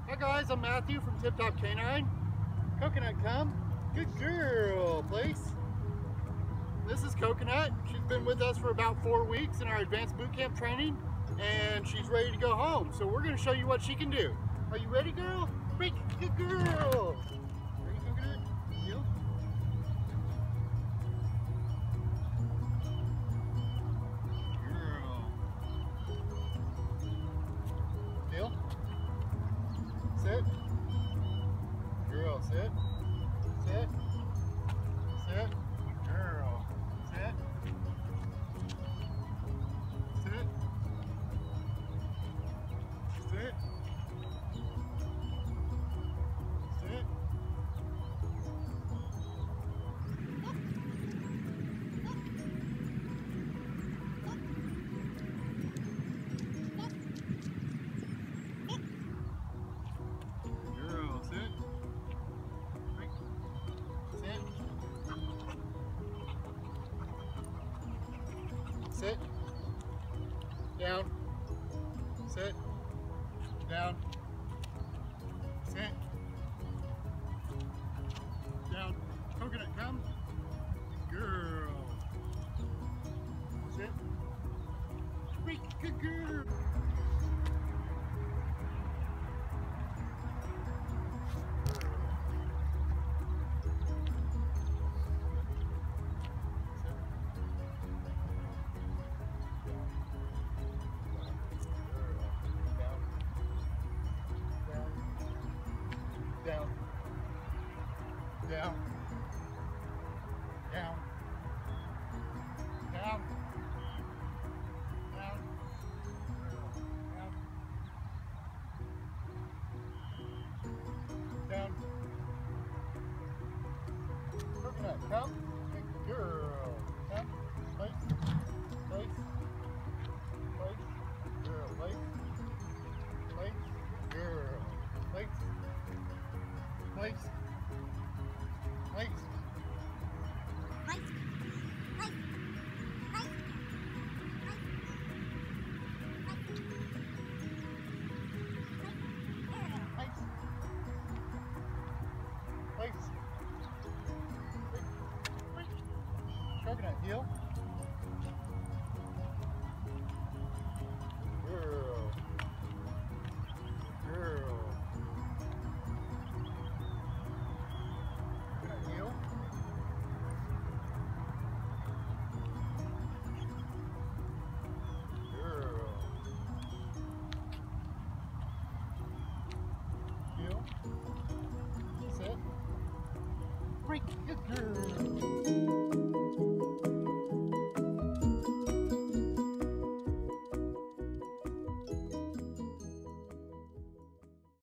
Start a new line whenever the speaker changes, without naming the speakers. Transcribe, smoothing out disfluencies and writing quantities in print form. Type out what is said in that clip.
Hi guys, I'm Matthew from Tip Top Canine. Coconut, come. Good girl, place. This is Coconut. She's been with us for about 4 weeks in our advanced boot camp training, and she's ready to go home. So we're gonna show you what she can do. Are you ready, girl? Break, good girl. Ready, Coconut? You? Girl. Deal? Sit. Girl, sit. Sit. Sit. Girl. Sit. Sit. Sit. Sit. Girl, sit. Right. Sit. Sit. Down. Sit. Down. Sit. Down. Coconut, come. Girl. Sit. Great, good girl. Down, down, down, down, down, down, down. Coconut, come. Good girl. Come. Place. Place. Place. Girl. Place. Place. Girl. Place. Place. Place. Place. Coconut, heel. Girl. Girl. Coconut, heel. Girl. Heel. Sit. Break. Good girl.